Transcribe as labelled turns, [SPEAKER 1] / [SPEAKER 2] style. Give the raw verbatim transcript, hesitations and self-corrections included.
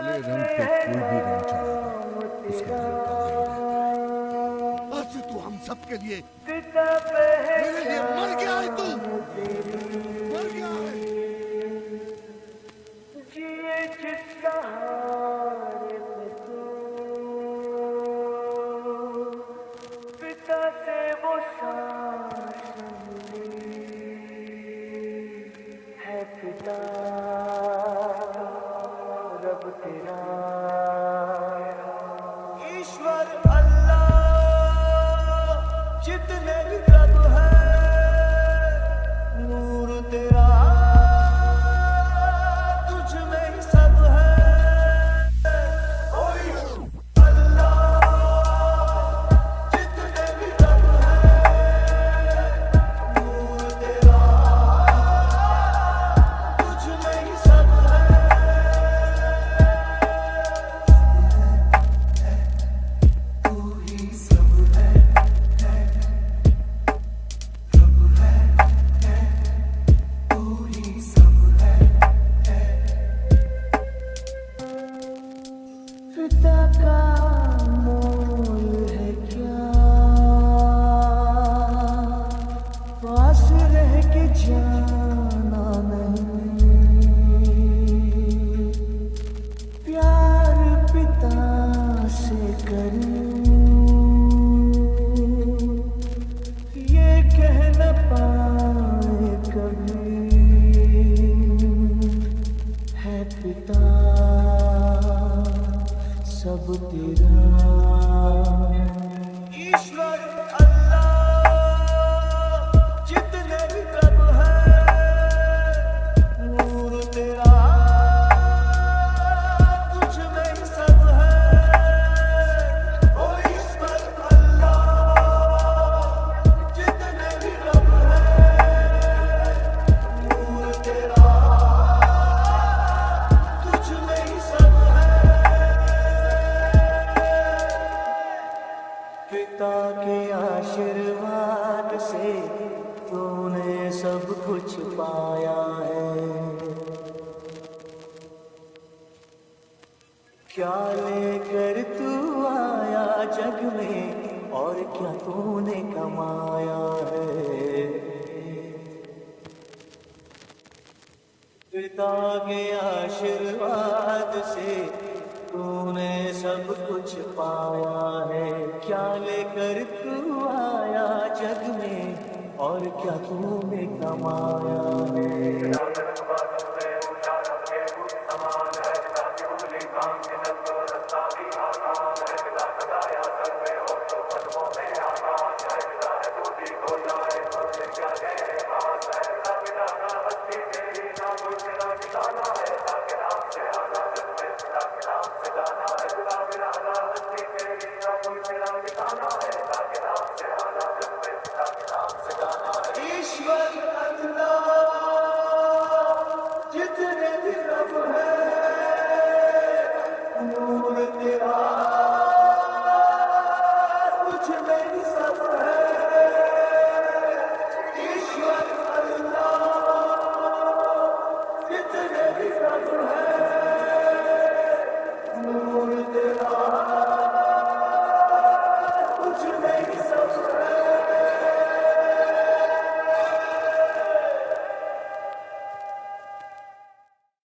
[SPEAKER 1] नीले रंग पे कोई भी रंग चढ़ा दे, उसका रंग काला ही रहता है।
[SPEAKER 2] आज से तू हम सब के लिए मेरे लिए मर गया है, तू मर गया है।
[SPEAKER 3] जिए जिस सहारे पे तू, पिता से वो सांस मिली है, पिता रब तेरा ईश्वर अल्लाह जितने भी रब है, नूर तेरा तुझ में ही सब है। ओए अल्लाह जितने भी रब है, नूर तेरा तुझ में ही सब है। पिता का मोल है क्या, पास रह के जाना नहीं, प्यार पिता से करूं ये कह न पाए कभी, है पिता सब तेरा ईश्वर अल्लाह जितने भी रब है, नूर तेरा तुझ में ही सब है। ओ ईश्वर अल्लाह जितने भी रब है, नूर तेरा तुझ में ही सब है। पिता के आशीर्वाद से तूने सब कुछ पाया है, क्या लेकर तू आया जग में और क्या तूने कमाया है। पिता के आशीर्वाद से तूने सब कुछ पाया है, क्या लेकर तू आया जग में और क्या तूने कमाया है।